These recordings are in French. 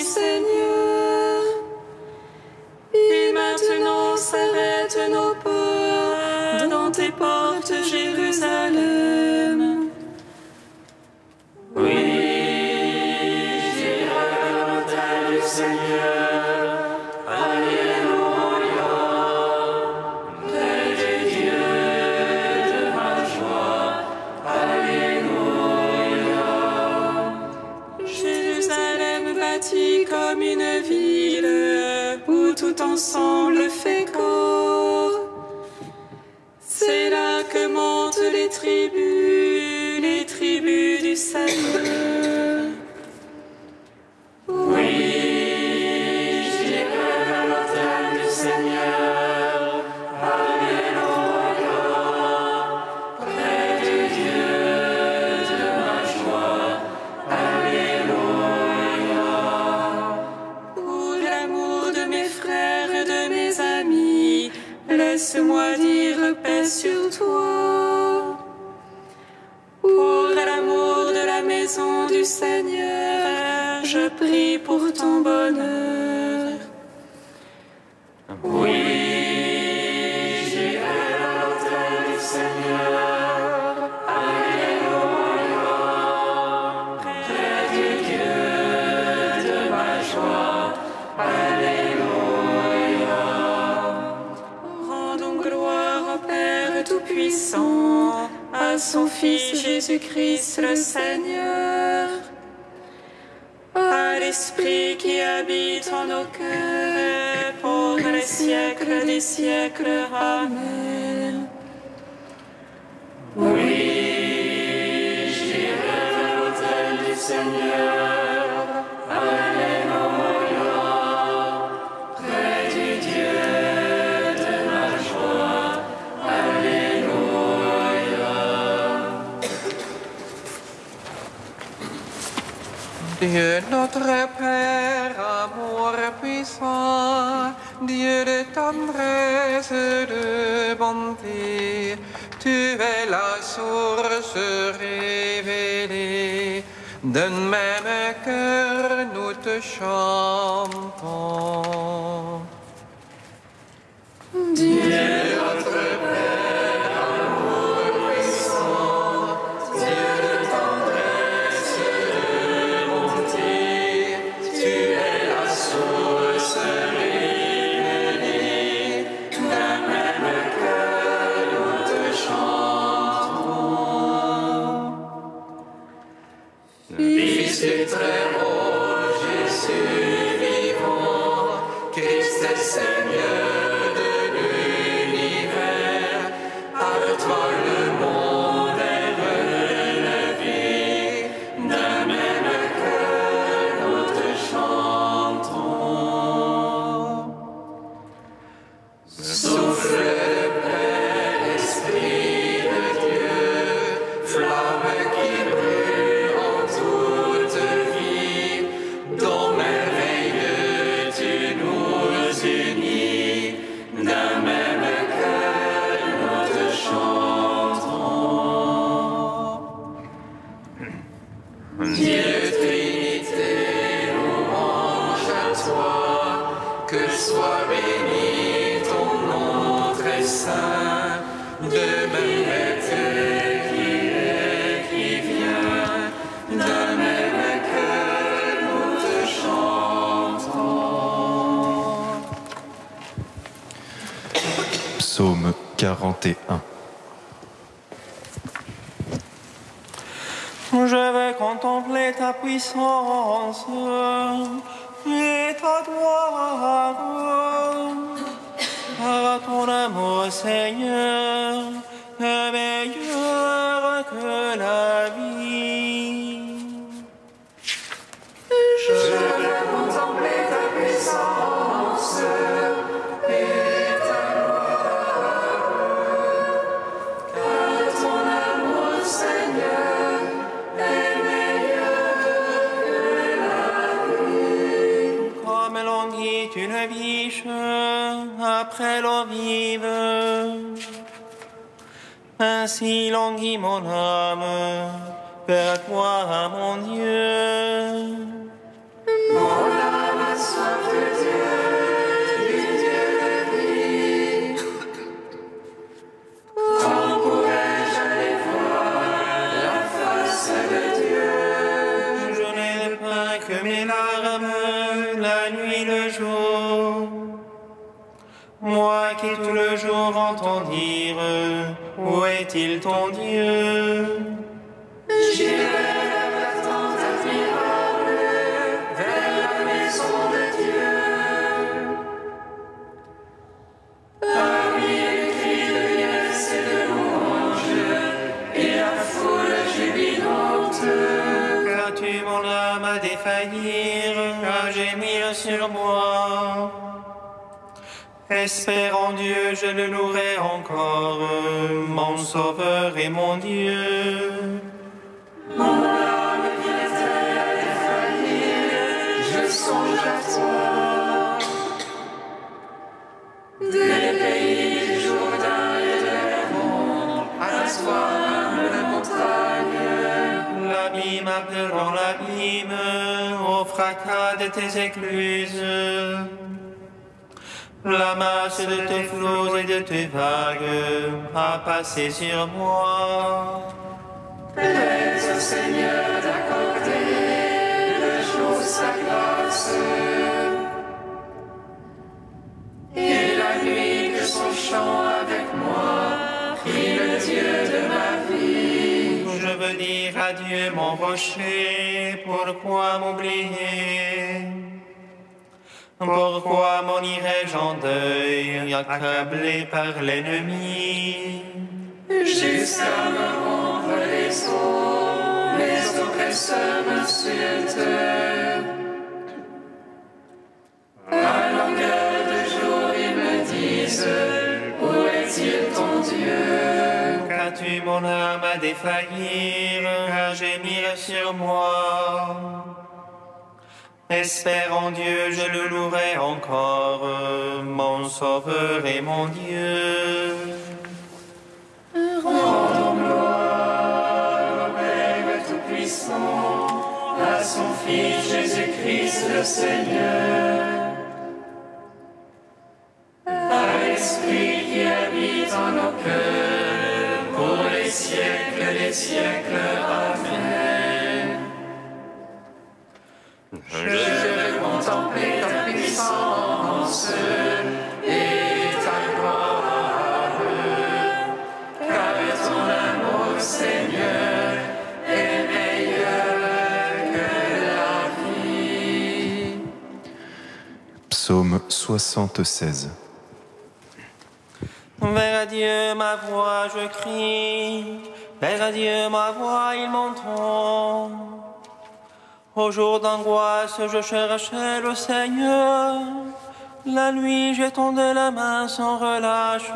Seigneur. Et maintenant s'arrêtent nos pas dans tes portes, Jérusalem. Oui, j'irai à l'autel du Seigneur. Alléluia. Près du Dieu de ma joie. Alléluia. Jérusalem bâtie comme une ville où tout ensemble fait corps. C'est là que montent les tribus du Seigneur. Oui, j'irai à l'autel du Seigneur. Alléluia. Près du Dieu de ma joie. Alléluia. Pour l'amour de mes frères et de mes amis, laisse-moi dire paix sur toi. Pour l'amour de la maison du Seigneur, je prie pour ton bonheur. Oui, j'irai à l'autel du Seigneur. Alléluia. Près du Dieu de ma joie. Alléluia. Rendons gloire au Père Tout-Puissant, à son Fils Jésus-Christ le Seigneur, à l'Esprit qui habite en nos cœurs pour les siècles des siècles. Amen. Oui, j'irai à l'autel du Seigneur. Alléluia. Près du Dieu de ma joie. Alléluia. Dieu notre Père, amour puissant, Dieu de tendresse et de bonté, tu es la source révélée. D'un même cœur, nous te chantons. Dieu notre Père, amour puissant, Dieu de tendresse et de bonté, tu es la source révélée. D'un même cœur, nous te chantons. Fils du Très-Haut, Jésus vivant, Christ est Seigneur de l'univers, par toi le monde est relevé, d'un même cœur nous te chantons. Souffle de paix, Esprit de Dieu, flamme qui brûle en toute vie, dont merveilleux tu nous unis, d'un même cœur nous te chantons. Dieu Trinité, louange à toi, que soit béni ton nom très saint, de même qui est, qui vient, d'un même cœur nous te chantons. Psaume 41. Je vais contempler ta puissance et ta gloire. Par ton amour, Seigneur, est meilleur que la vie. Je veux contempler ta puissance et ta gloire, car ton amour, Seigneur, est meilleur que la vie. Comme languit une biche après l'eau vive, ainsi languit mon âme vers toi, mon Dieu. Mon âme ferme la nuit le jour. Moi qui tout le jour entends dire, où est-il ton Dieu? J'irai vers la tente admirable, vers la maison de Dieu. Parmi les cris de liesse et de louange, et la foule jubilante. Qu'as-tu mon âme à défaillir, à gémir sur moi? Espère en Dieu, je le louerai encore, mon Sauveur et mon Dieu. Mon âme vient-elle à défaillir, je songe à toi. Des pays du Jourdain et de l'Héron, à toi humble montagne. L'abîme appelant l'abîme, au fracas de tes écluses. La masse de tes flots et de tes vagues a passé sur moi. Plaise au Seigneur d'accorder le jour sa grâce, et la nuit que son chant avec moi prie le Dieu de ma vie. Je veux dire adieu mon rocher, pourquoi m'oublier? Pourquoi m'en irais-je en deuil, accablé par l'ennemi? Jusqu'à me rendre les os, mes oppresseurs m'insultent. À longueur de jour, ils me disent, où est-il ton Dieu? Qu'as-tu mon âme à défaillir, à gémir sur moi? Espère en Dieu, je le louerai encore, mon Sauveur et mon Dieu. Rendons gloire au Père Tout-Puissant, à son Fils Jésus-Christ le Seigneur, à l'Esprit qui habite en nos cœurs, pour les siècles des siècles. Amen. Je veux contempler ta puissance et ta gloire, car ton amour, Seigneur, est meilleur que la vie. Psaume 76. Vers Dieu ma voix je crie, vers Dieu ma voix il m'entend. Au jour d'angoisse je cherchais le Seigneur, la nuit j'étendais la main sans relâche.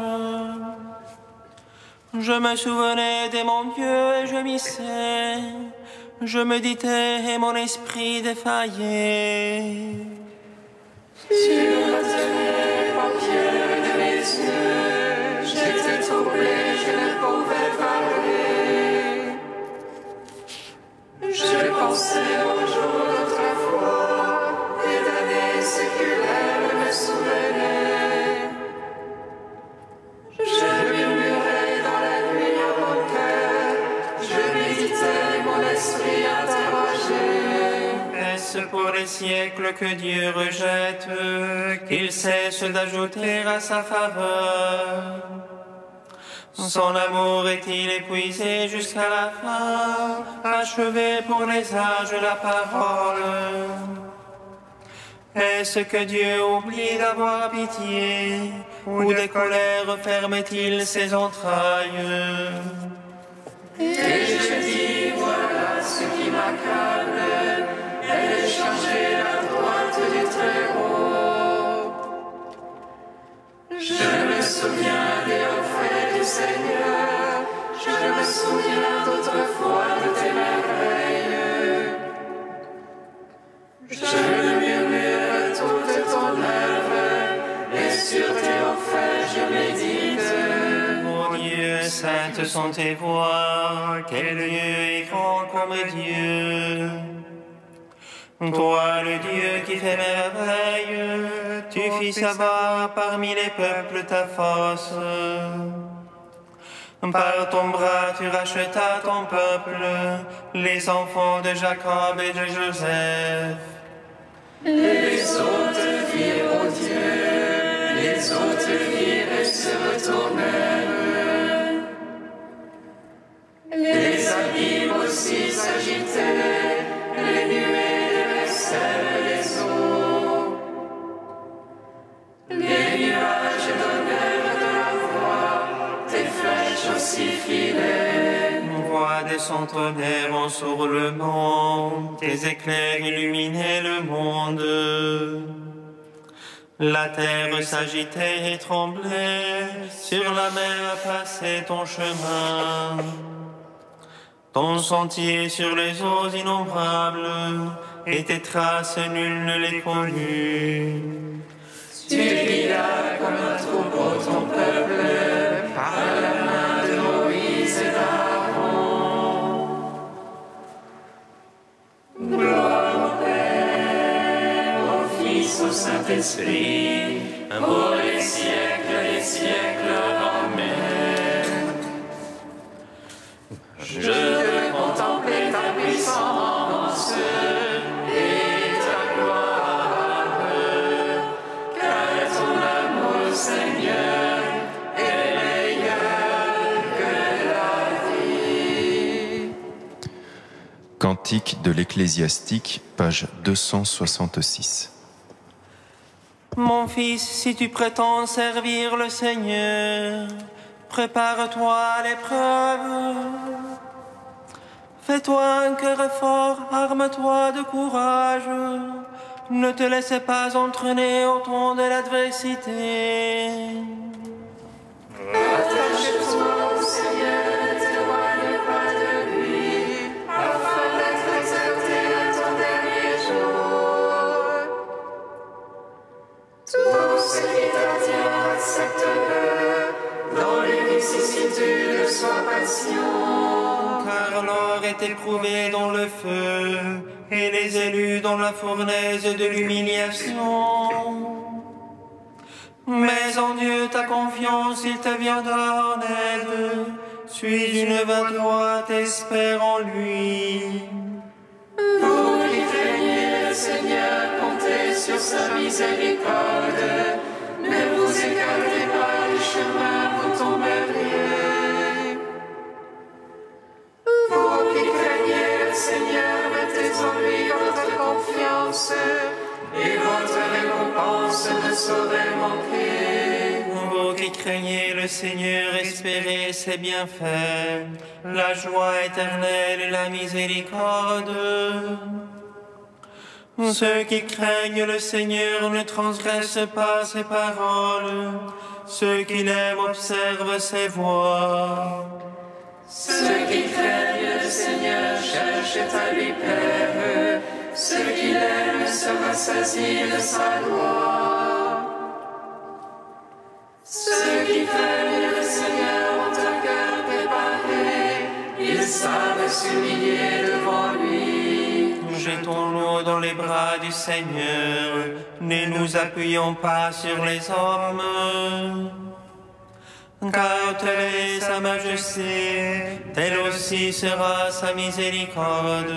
Je me souvenais de mon Dieu et je m'hissais, je méditais et mon esprit défaillait. Tu me tenais paupières de mes yeux, j'étais troublé, je ne pouvais parler. Je pensais aux jours d'autrefois, et d'années séculaires me souvenaient. Je murmurais dans la nuit à mon cœur, je méditais, mon esprit interrogé. Est-ce pour les siècles que Dieu rejette, qu'il cesse d'ajouter à sa faveur? Son amour est-il épuisé jusqu'à la fin, achevé pour les âges la parole? Est-ce que Dieu oublie d'avoir pitié, ou de colère ferme-t-il ses entrailles? Et je dis, voilà ce qui m'accable, elle changer la droite du Très-Haut. Je me souviens des hauts faits du Seigneur, je me souviens d'autrefois de tes merveilles. Je murmure toute ton œuvre, et sur tes hauts faits je médite. Mon Dieu, saintes sont tes voies, quel Dieu est grand comme Dieu. Toi, le Dieu qui fait merveille, tu fis savoir parmi les peuples ta force. Par ton bras, tu rachetas ton peuple, les enfants de Jacob et de Joseph. se virent et se retournèrent. Les abîmes aussi s'agitaient, les nuées déversèrent les eaux. Les nuages donnèrent de la voix, tes flèches aussi filaient. Voix des centenaires sur le monde, tes éclairs illuminaient le monde. La terre s'agitait et tremblait, sur la mer passait ton chemin. Ton sentier sur les eaux innombrables, et tes traces nul ne les connut. Tu guidas comme un troupeau ton peuple, par la main de Moïse et d'Aaron. Gloire au Père, au Fils, au Saint-Esprit, pour les siècles des siècles. Amen. Je veux contempler ta puissance et ta gloire, car ton amour, Seigneur, est meilleur que la vie. Cantique de l'Ecclésiastique, page 266. Mon fils, si tu prétends servir le Seigneur, prépare-toi à l'épreuve. Fais-toi un cœur fort, arme-toi de courage. Ne te laisse pas entraîner au temps de l'adversité. Attache-toi au Seigneur, ne t'éloigne pas de lui, afin d'être exalté à ton dernier jour. Tout ce qui t'attire, accepte-le. Dans les vicissitudes, sois patient. Car l'or est éprouvé dans le feu, et les élus dans la fournaise de l'humiliation. Mais en Dieu ta confiance, il te viendra en aide. Suis une main droite, espère en lui. Vous qui craignez le Seigneur, comptez sur sa miséricorde. Ne vous écartez pas du chemin, vous tomberiez. Vous qui craignez le Seigneur, mettez en lui votre confiance, et votre récompense ne saurait manquer. Vous qui craignez le Seigneur, espérez ses bienfaits, la joie éternelle et la miséricorde. Ceux qui craignent le Seigneur ne transgressent pas ses paroles. Ceux qui l'aiment observent ses voies. Ceux qui craignent le Seigneur cherchent à lui plaire. Ceux qui l'aiment se rassasient de sa gloire. Ceux qui craignent le Seigneur ont un cœur préparé. Ils savent s'humilier devant lui. Jetons-nous dans les bras du Seigneur, ne nous appuyons pas sur les hommes. Car telle est sa majesté, telle aussi sera sa miséricorde.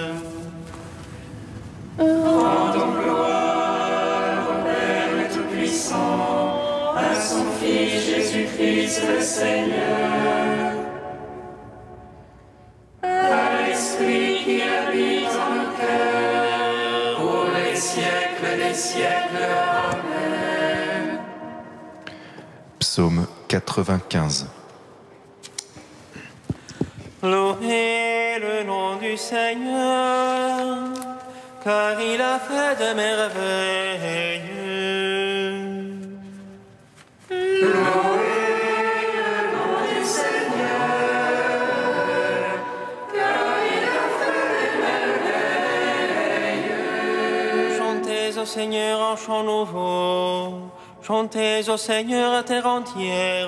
Rendons gloire au Père Tout-Puissant, à son Fils Jésus-Christ le Seigneur, à l'Esprit qui habite en nos cœurs, pour les siècles des siècles. Amen. Psaume 95. Louez le nom du Seigneur, car il a fait de merveilles. Chantez au Seigneur en chant nouveau, chantez au Seigneur à terre entière.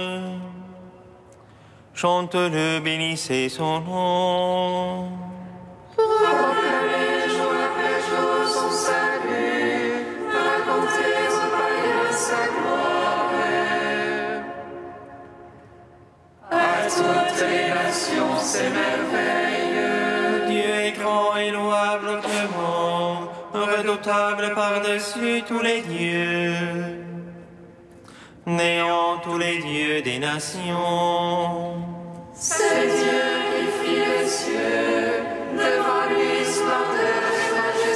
Chante-le, bénissez son nom. Proclamez jour après jour son salut, racontez aux païens sa gloire. À toutes les nations ses merveilles. Dieu est grand et louable autrement, redoutable par-dessus tous les dieux. néant tous les dieux des nations. C'est Dieu qui fit les cieux, devant lui splendeur et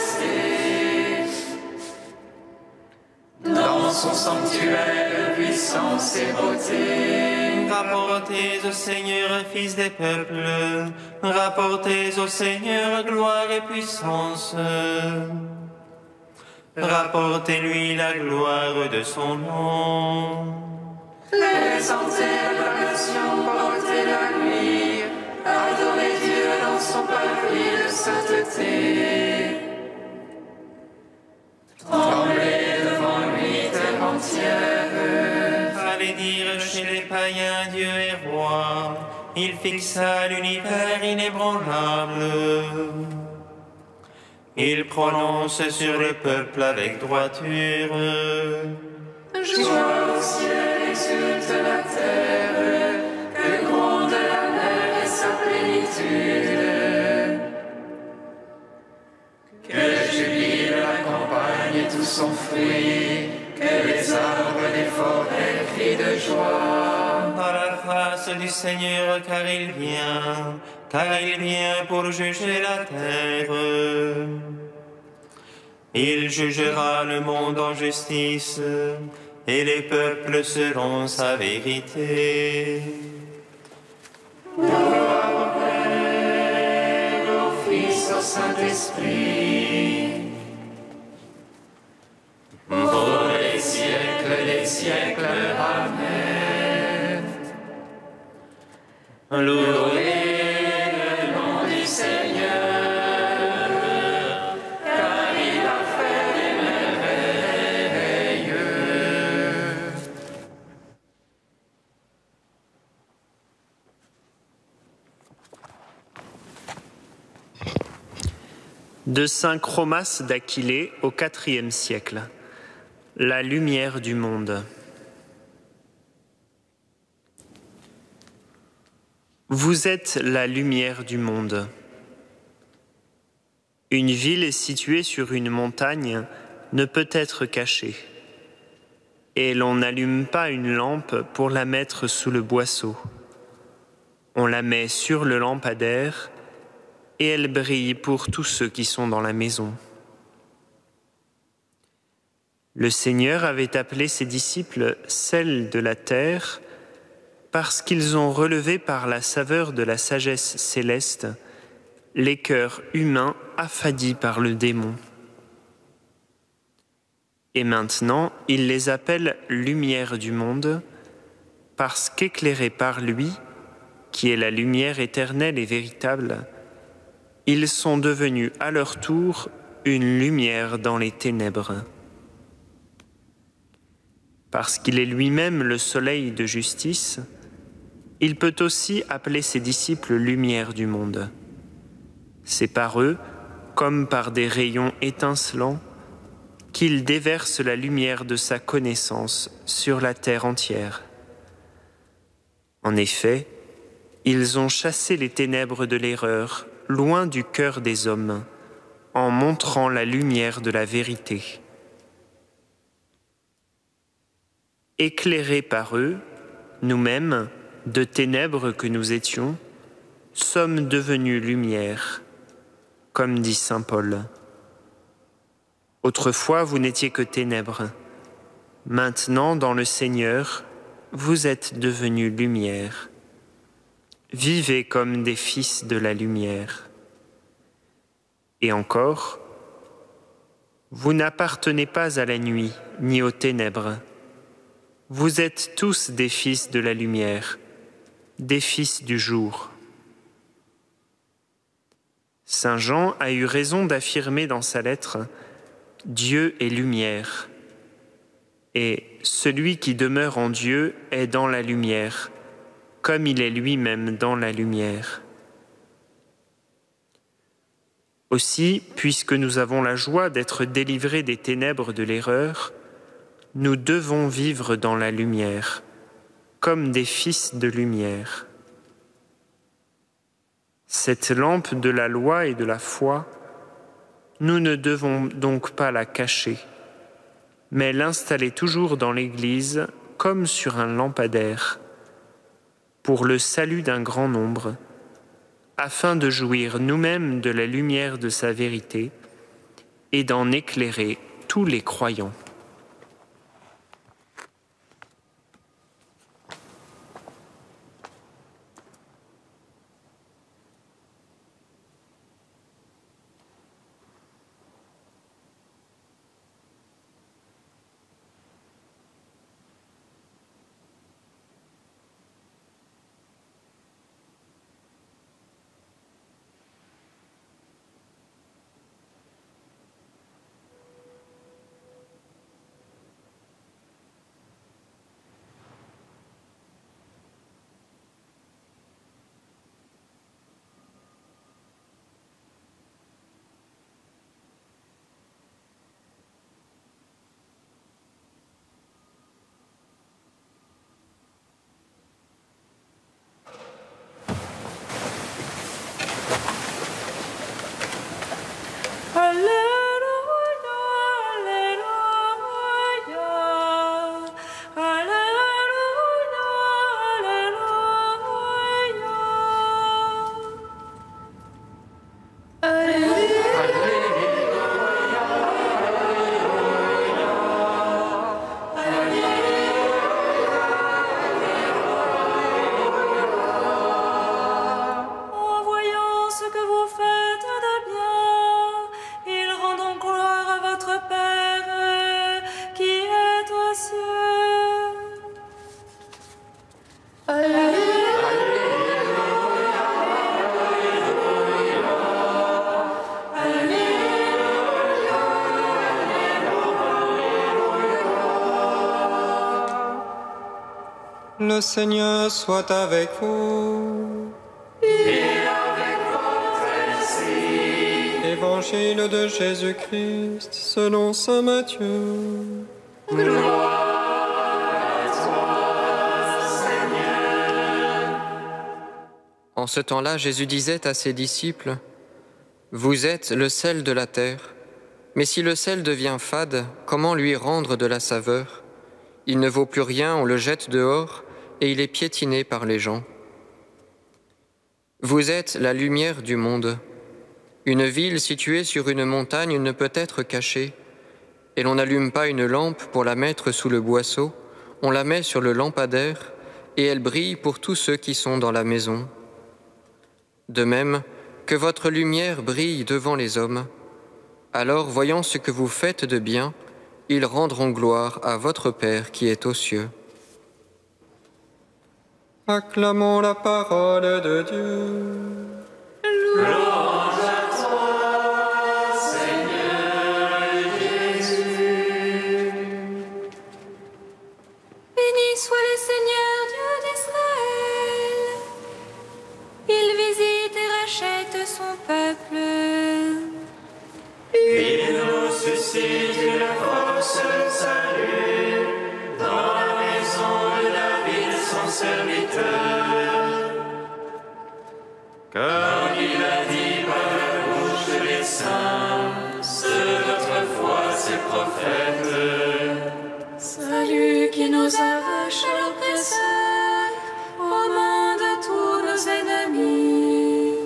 majesté. Dans son sanctuaire, puissance et beauté. Rapportez au Seigneur, Fils des peuples, rapportez au Seigneur gloire et puissance. Rapportez-lui la gloire de son nom. Les antériorations portez-la lui, adorez Dieu dans son parvis de sainteté. Tremblez devant lui, terre entière. Allez dire chez les païens, Dieu est roi, il fixa l'univers inébranlable. Il prononce sur le peuple avec droiture. Joie au ciel, exulte la terre, que gronde la mer et sa plénitude. Que jubile la campagne et tout son fruit, que les arbres des forêts crient de joie. À la face du Seigneur, car il vient pour juger la terre. Il jugera le monde en justice, et les peuples selon sa vérité. Gloire au Père, au Fils, au Saint-Esprit. Pour les siècles des siècles, Amen. Louez le nom du Seigneur, car il a fait des merveilles. De saint Chromas d'Aquilée au IVe siècle. La lumière du monde. Vous êtes la lumière du monde. Une ville située sur une montagne ne peut être cachée, et l'on n'allume pas une lampe pour la mettre sous le boisseau. On la met sur le lampadaire et elle brille pour tous ceux qui sont dans la maison. Le Seigneur avait appelé ses disciples sel de la terre parce qu'ils ont relevé par la saveur de la sagesse céleste les cœurs humains affadis par le démon. Et maintenant, il les appelle lumière du monde parce qu'éclairés par lui, qui est la lumière éternelle et véritable, ils sont devenus à leur tour une lumière dans les ténèbres. Parce qu'il est lui-même le soleil de justice, il peut aussi appeler ses disciples lumière du monde. C'est par eux, comme par des rayons étincelants, qu'il déverse la lumière de sa connaissance sur la terre entière. En effet, ils ont chassé les ténèbres de l'erreur loin du cœur des hommes, en montrant la lumière de la vérité. Éclairés par eux, nous-mêmes, de ténèbres que nous étions, sommes devenus lumière, comme dit saint Paul. Autrefois, vous n'étiez que ténèbres. Maintenant, dans le Seigneur, vous êtes devenus lumière. Vivez comme des fils de la lumière. Et encore, vous n'appartenez pas à la nuit, ni aux ténèbres. Vous êtes tous des fils de la lumière, des fils du jour. Saint Jean a eu raison d'affirmer dans sa lettre « Dieu est lumière » et « Celui qui demeure en Dieu est dans la lumière, comme il est lui-même dans la lumière. » Aussi, puisque nous avons la joie d'être délivrés des ténèbres de l'erreur, nous devons vivre dans la lumière, comme des fils de lumière. Cette lampe de la loi et de la foi, nous ne devons donc pas la cacher, mais l'installer toujours dans l'Église comme sur un lampadaire, pour le salut d'un grand nombre, afin de jouir nous-mêmes de la lumière de sa vérité et d'en éclairer tous les croyants. Le Seigneur soit avec vous. Et avec votre esprit. Évangile de Jésus-Christ selon saint Matthieu. Gloire à toi, Seigneur. En ce temps-là, Jésus disait à ses disciples, « Vous êtes le sel de la terre, mais si le sel devient fade, comment lui rendre de la saveur? Il ne vaut plus rien, on le jette dehors, et il est piétiné par les gens. Vous êtes la lumière du monde. Une ville située sur une montagne ne peut être cachée, et l'on n'allume pas une lampe pour la mettre sous le boisseau, on la met sur le lampadaire, et elle brille pour tous ceux qui sont dans la maison. De même, que votre lumière brille devant les hommes. Alors, voyant ce que vous faites de bien, ils rendront gloire à votre Père qui est aux cieux. » Acclamons la parole de Dieu. Louange à toi, Seigneur Jésus. Béni soit le Seigneur Dieu d'Israël. Il visite et rachète son peuple. Il nous suscite une force de salut dans la maison de David, son serviteur. Comme il a dit par la bouche des saints, ceux d'autrefois, ses prophètes. Salut qui nous arrache à l'oppresseur, aux mains de tous nos ennemis.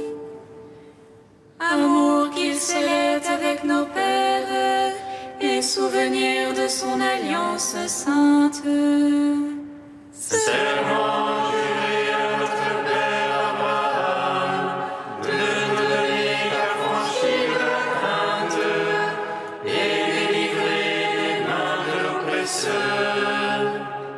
Amour qu'il scellait avec nos pères, et souvenir de son alliance sainte. Serment juré à notre Père Abraham, de nous donner l'affranchir de la crainte et délivrer des mains de l'oppresseur.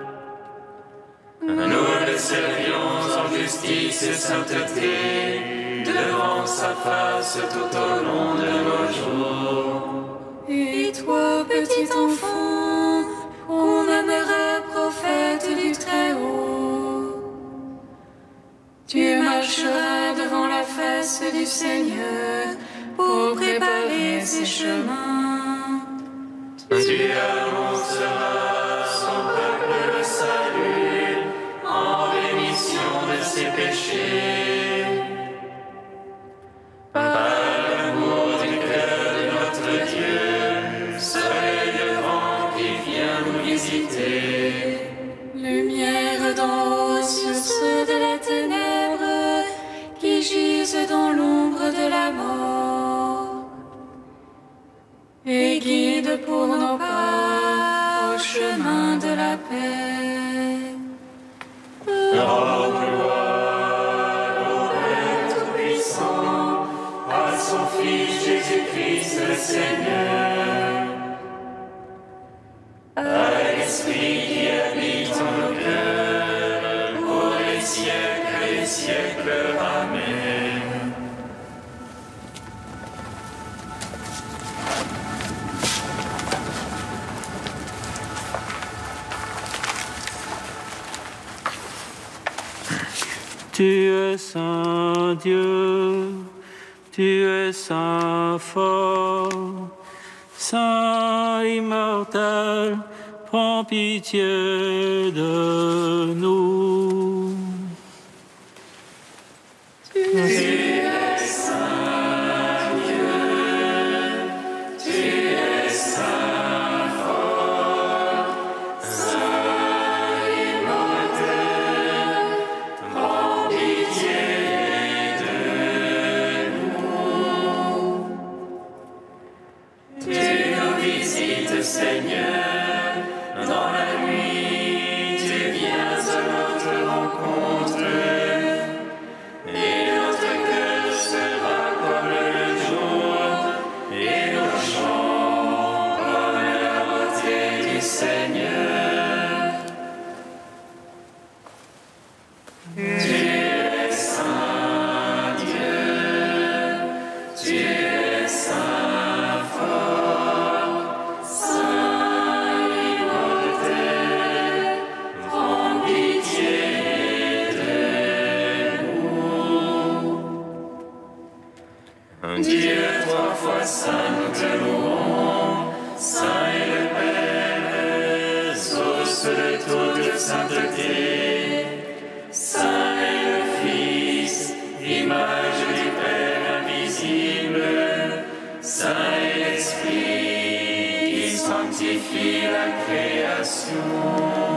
Nous le servions en justice et sainteté, devant sa face tout au long de nos jours. Et toi, petit enfant, qu'on nommera prophète du Très-Haut, tu marcheras devant la face du Seigneur pour préparer ses chemins. Tu annonceras son peuple le salut en rémission de ses péchés. Par l'amour du cœur de notre Dieu, soleil levant qui vient nous visiter. guide pour nos pas au chemin de la paix. Rends gloire au Père Tout-Puissant, à son Fils Jésus-Christ le Seigneur, à l'Esprit qui habite en nos cœurs, pour les siècles et les siècles. Amen. Tu es saint Dieu, tu es saint fort, saint immortel, prends pitié de nous. Tu es saint Dieu, tu es saint fort, saint immortel, prends pitié de nous. Tu nous visites, Seigneur, dans la nuit, tu viens à notre rencontre. Et notre cœur sera comme le jour, et nos chants comme la beauté du Seigneur. Tu es saint Dieu, tu es saint fort, saint immortel, prends pitié de nous. Dieu, trois fois saint, nous te louons, saint est le Père, source de toute sainteté, saint est le Fils, image du Père invisible, saint est l'Esprit qui sanctifie la création.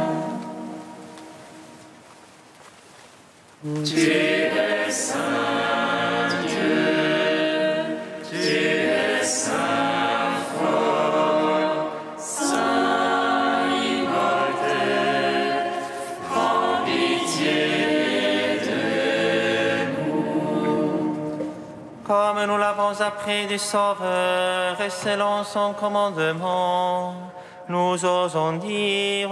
Tu es saint Dieu, tu es saint fort, saint immortel, prends pitié de nous. Comme nous l'avons appris du Sauveur et selon son commandement, nous osons dire: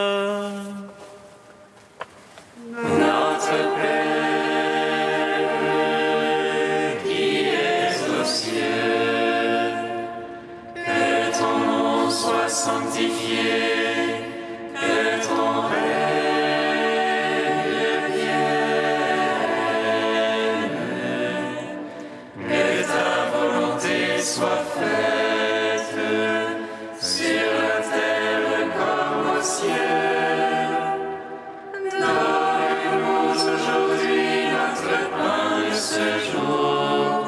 Notre Père, qui es aux cieux, que ton nom soit sanctifié, que ton règne vienne, que ta volonté soit faite sur la terre comme au ciel. Aujourd'hui notre pain de ce jour,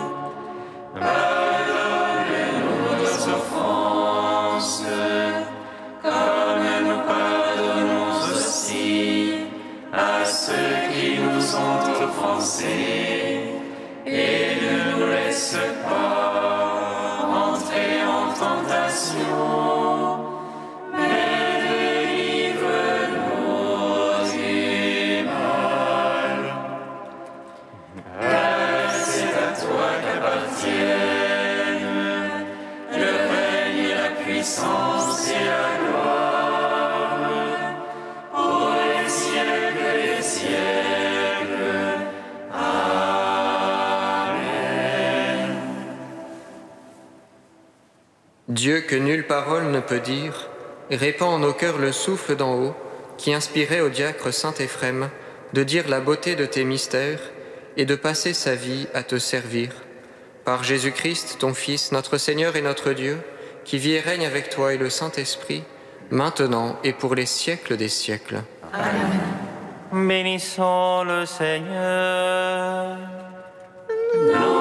pardonne-nous nos offenses, comme nous pardonnons aussi à ceux qui nous ont offensés, et ne nous laisse pas entrer en tentation, mais délivre-nous du mal. Car c'est à toi qu'appartiennent le règne, la puissance et la gloire, pour les siècles des siècles. Amen. Dieu que nulle parole ne peut dire, répand en nos cœurs le souffle d'en haut, qui inspirait au diacre saint Éphrem de dire la beauté de tes mystères et de passer sa vie à te servir. Par Jésus-Christ, ton Fils, notre Seigneur et notre Dieu, qui vit et règne avec toi et le Saint-Esprit, maintenant et pour les siècles des siècles. Bénissons le Seigneur. Non.